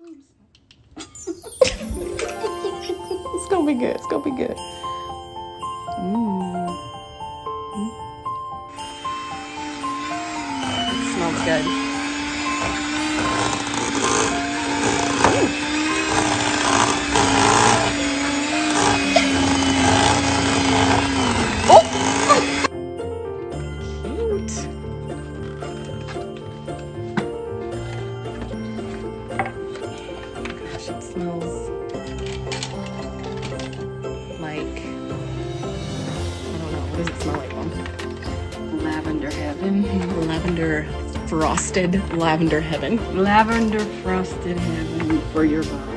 It's gonna be good. It's gonna be good. It smells good. Smells like, I don't know, what does it smell like, Mom? Lavender heaven. Lavender frosted lavender heaven. Lavender frosted heaven for your body.